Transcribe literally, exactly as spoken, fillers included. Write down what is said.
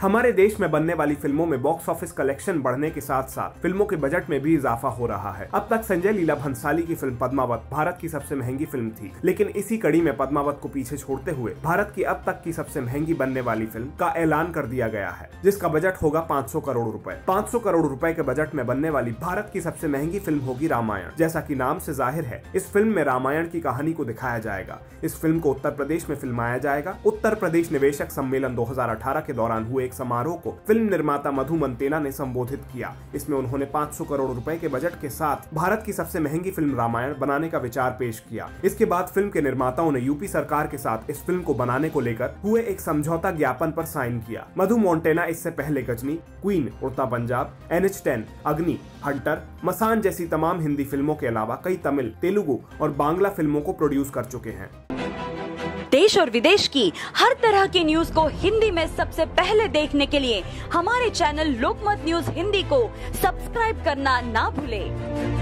हमारे देश में बनने वाली फिल्मों में बॉक्स ऑफिस कलेक्शन बढ़ने के साथ साथ फिल्मों के बजट में भी इजाफा हो रहा है। अब तक संजय लीला भंसाली की फिल्म पद्मावत भारत की सबसे महंगी फिल्म थी, लेकिन इसी कड़ी में पद्मावत को पीछे छोड़ते हुए भारत की अब तक की सबसे महंगी बनने वाली फिल्म का ऐलान कर दिया गया है, जिसका बजट होगा पाँच सौ करोड़ रुपए। पाँच सौ करोड़ रुपए के बजट में बनने वाली भारत की सबसे महंगी फिल्म होगी रामायण। जैसा कि नाम से जाहिर है, इस फिल्म में रामायण की कहानी को दिखाया जाएगा। इस फिल्म को उत्तर प्रदेश में फिल्माया जाएगा। उत्तर प्रदेश निवेशक सम्मेलन दो हज़ार अठारह के दौरान हुए एक समारोह को फिल्म निर्माता मधु मंतेना ने संबोधित किया। इसमें उन्होंने पाँच सौ करोड़ रुपए के बजट के साथ भारत की सबसे महंगी फिल्म रामायण बनाने का विचार पेश किया। इसके बाद फिल्म के निर्माताओं ने यूपी सरकार के साथ इस फिल्म को बनाने को लेकर हुए एक समझौता ज्ञापन पर साइन किया। मधु मोंटेना इससे पहले Ghajini, Queen, Udta Punjab, N H ten, Agni, Hunter, Masaan जैसी तमाम हिंदी फिल्मों के अलावा कई तमिल, तेलुगु और बांग्ला फिल्मों को प्रोड्यूस कर चुके हैं। देश और विदेश की हर तरह की न्यूज को हिंदी में सबसे पहले देखने के लिए हमारे चैनल लोकमत न्यूज हिंदी को सब्सक्राइब करना ना भूलें।